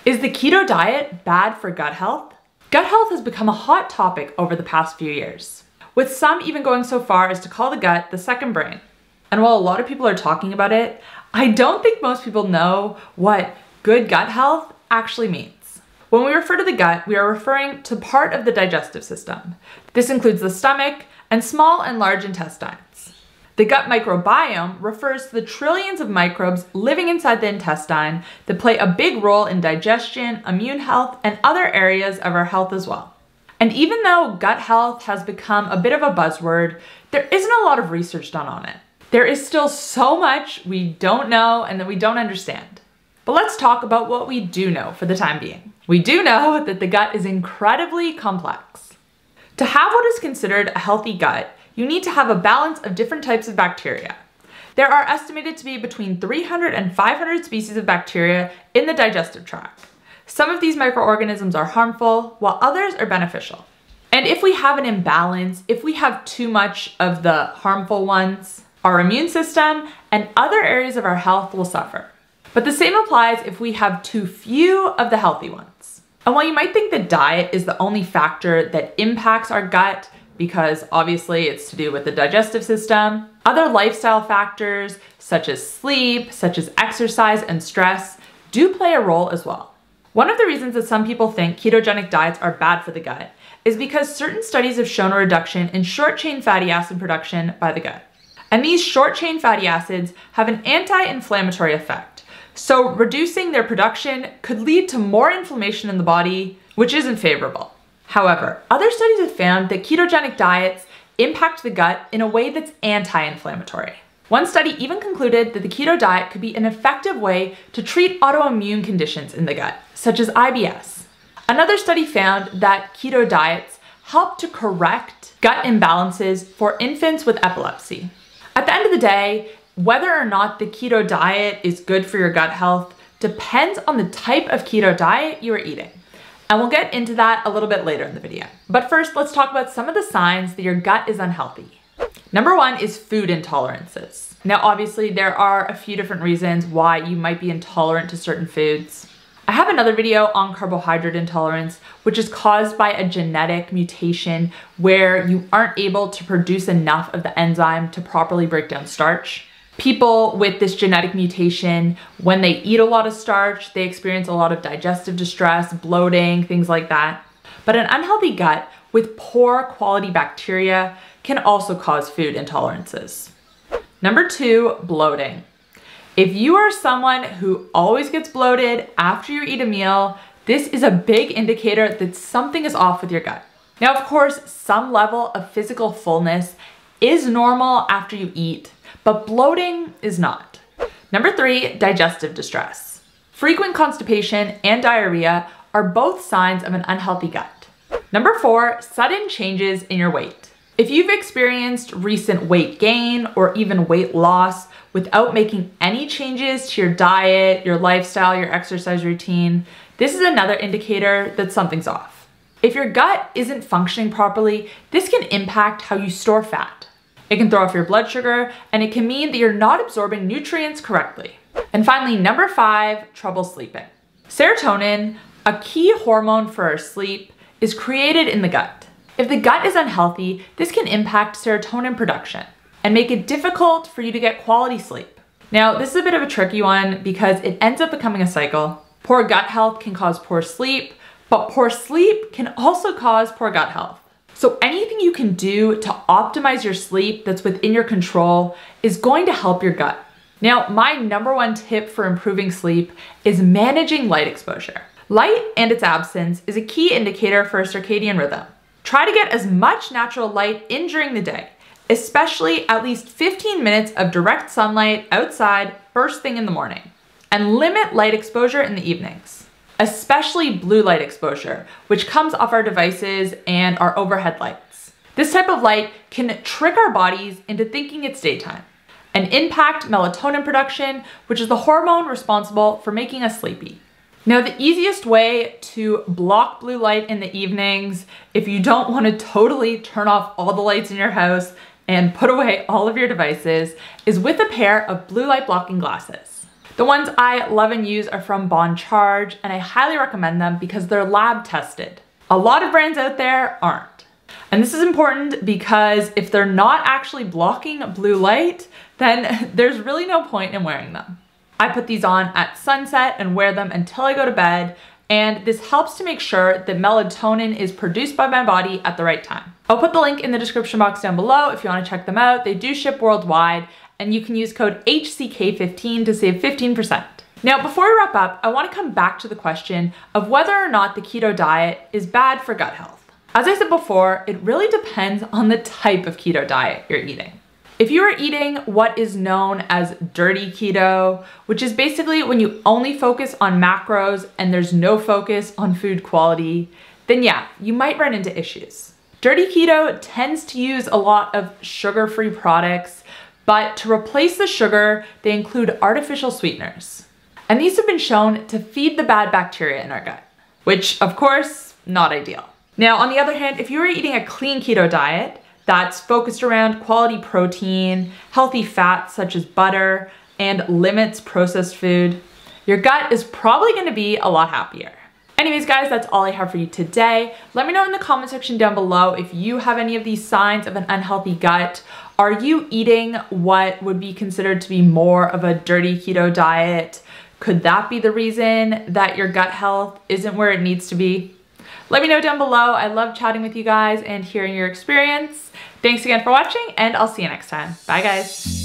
Is the keto diet bad for gut health? Gut health has become a hot topic over the past few years, with some even going so far as to call the gut the second brain. And while a lot of people are talking about it, I don't think most people know what good gut health actually means. When we refer to the gut, we are referring to part of the digestive system. This includes the stomach and small and large intestines. The gut microbiome refers to the trillions of microbes living inside the intestine that play a big role in digestion, immune health, and other areas of our health as well. And even though gut health has become a bit of a buzzword, there isn't a lot of research done on it. There is still so much we don't know and that we don't understand. But let's talk about what we do know for the time being. We do know that the gut is incredibly complex. To have what is considered a healthy gut, you need to have a balance of different types of bacteria. There are estimated to be between 300 and 500 species of bacteria in the digestive tract. Some of these microorganisms are harmful, while others are beneficial. And if we have an imbalance, if we have too much of the harmful ones, our immune system and other areas of our health will suffer. But the same applies if we have too few of the healthy ones. And while you might think the diet is the only factor that impacts our gut, because obviously it's to do with the digestive system, other lifestyle factors such as sleep, such as exercise and stress do play a role as well. One of the reasons that some people think ketogenic diets are bad for the gut is because certain studies have shown a reduction in short-chain fatty acid production by the gut. And these short-chain fatty acids have an anti-inflammatory effect. So reducing their production could lead to more inflammation in the body, which isn't favorable. However, other studies have found that ketogenic diets impact the gut in a way that's anti-inflammatory. One study even concluded that the keto diet could be an effective way to treat autoimmune conditions in the gut, such as IBS. Another study found that keto diets help to correct gut imbalances for infants with epilepsy. At the end of the day, whether or not the keto diet is good for your gut health depends on the type of keto diet you are eating. And we'll get into that a little bit later in the video. But first, let's talk about some of the signs that your gut is unhealthy. Number one is food intolerances. Now, obviously, there are a few different reasons why you might be intolerant to certain foods. I have another video on carbohydrate intolerance, which is caused by a genetic mutation where you aren't able to produce enough of the enzyme to properly break down starch. People with this genetic mutation, when they eat a lot of starch, they experience a lot of digestive distress, bloating, things like that. But an unhealthy gut with poor quality bacteria can also cause food intolerances. Number two, bloating. If you are someone who always gets bloated after you eat a meal, this is a big indicator that something is off with your gut. Now, of course, some level of physical fullness is normal after you eat, but bloating is not. Number three, digestive distress. Frequent constipation and diarrhea are both signs of an unhealthy gut. Number four, sudden changes in your weight. If you've experienced recent weight gain or even weight loss without making any changes to your diet, your lifestyle, your exercise routine, this is another indicator that something's off. If your gut isn't functioning properly, this can impact how you store fat. It can throw off your blood sugar, and it can mean that you're not absorbing nutrients correctly. And finally, number five, trouble sleeping. Serotonin, a key hormone for our sleep, is created in the gut. If the gut is unhealthy, this can impact serotonin production and make it difficult for you to get quality sleep. Now, this is a bit of a tricky one because it ends up becoming a cycle. Poor gut health can cause poor sleep, but poor sleep can also cause poor gut health. So anything you can do to optimize your sleep that's within your control is going to help your gut. Now, my number one tip for improving sleep is managing light exposure. Light and its absence is a key indicator for a circadian rhythm. Try to get as much natural light in during the day, especially at least 15 minutes of direct sunlight outside first thing in the morning. And limit light exposure in the evenings, especially blue light exposure, which comes off our devices and our overhead lights. This type of light can trick our bodies into thinking it's daytime and impact melatonin production, which is the hormone responsible for making us sleepy. Now, the easiest way to block blue light in the evenings, if you don't want to totally turn off all the lights in your house and put away all of your devices, is with a pair of blue light blocking glasses. The ones I love and use are from Bon Charge, and I highly recommend them because they're lab tested. A lot of brands out there aren't. And this is important because if they're not actually blocking blue light, then there's really no point in wearing them. I put these on at sunset and wear them until I go to bed, and this helps to make sure that melatonin is produced by my body at the right time. I'll put the link in the description box down below if you want to check them out. They do ship worldwide, and you can use code HCK15 to save 15%. Now, before we wrap up, I want to come back to the question of whether or not the keto diet is bad for gut health. As I said before, it really depends on the type of keto diet you're eating. If you are eating what is known as dirty keto, which is basically when you only focus on macros and there's no focus on food quality, then yeah, you might run into issues. Dirty keto tends to use a lot of sugar-free products, but to replace the sugar, they include artificial sweeteners. And these have been shown to feed the bad bacteria in our gut, which of course, not ideal. Now, on the other hand, if you are eating a clean keto diet that's focused around quality protein, healthy fats such as butter, and limits processed food, your gut is probably gonna be a lot happier. Anyways, guys, that's all I have for you today. Let me know in the comment section down below if you have any of these signs of an unhealthy gut. Are you eating what would be considered to be more of a dirty keto diet? Could that be the reason that your gut health isn't where it needs to be? Let me know down below. I love chatting with you guys and hearing your experience. Thanks again for watching, and I'll see you next time. Bye, guys.